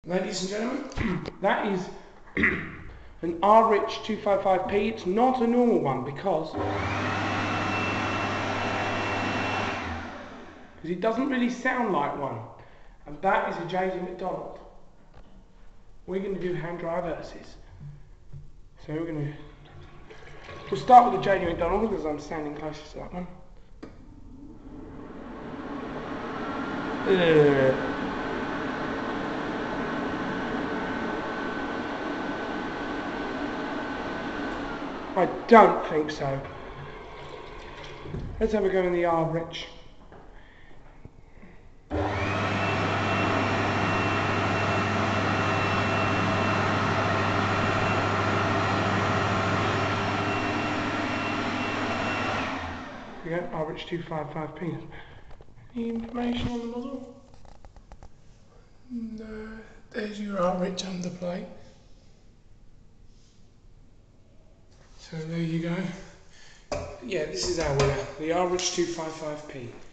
Ladies and gentlemen, that is an Ardrich 255p. It's not a normal one because it doesn't really sound like one. And that is a JD MacDonald. We're going to do hand dry verses. So we'll start with the JD MacDonald because I'm standing closest to that one. I don't think so. Let's have a go in the Ardrich. We go, Ardrich 255p. Any information on the model? No, there's your Ardrich underplate. So there you go. Yeah, this is our winner, the Ardrich 255p.